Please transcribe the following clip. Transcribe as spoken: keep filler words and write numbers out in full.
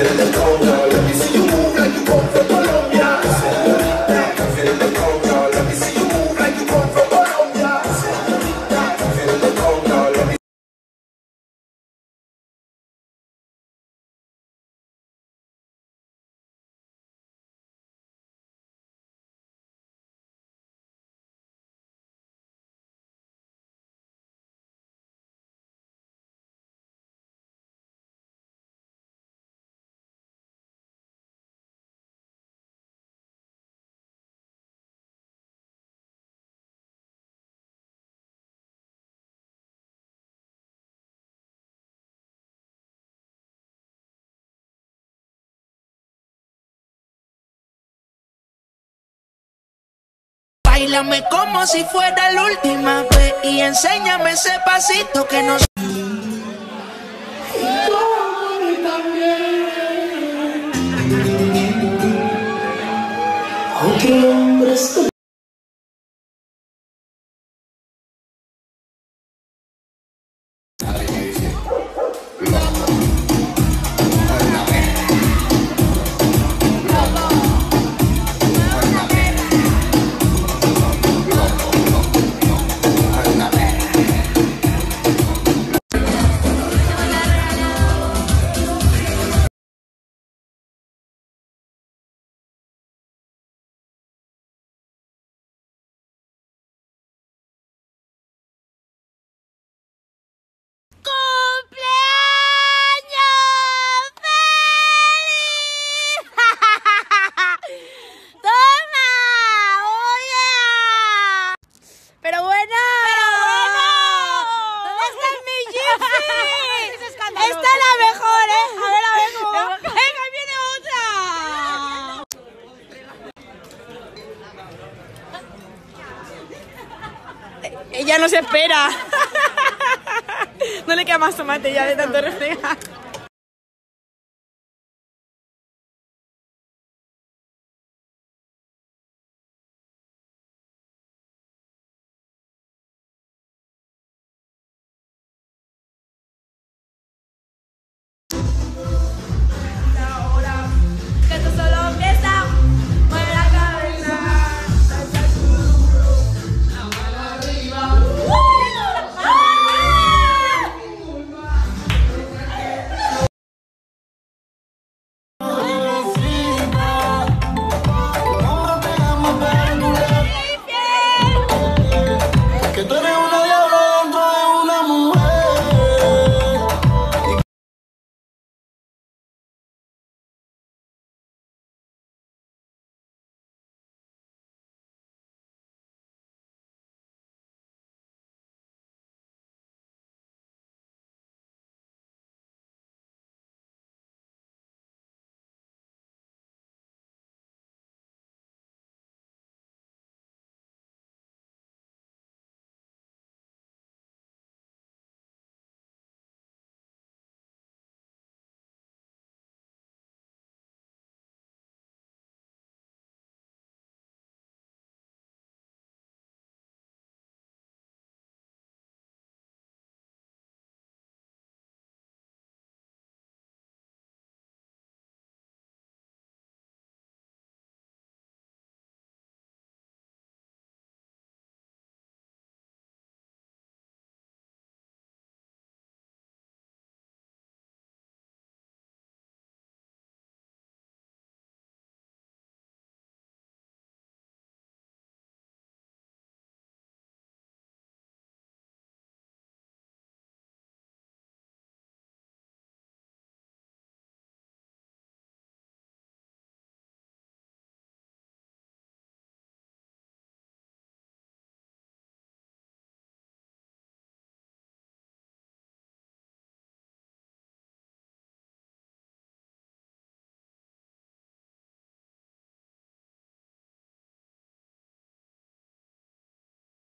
feeling the conga. Let me see you move like you come from Colombia. Señorita, I'm feeling the conga. Let me see you move like you come from Colombia. Señorita, I'm feeling the conga. Let me Báilame como si fuera la última vez y enséñame ese pasito que no. Aunque el hombre está ella no se espera. No le queda más tomate ya de tanto refregar.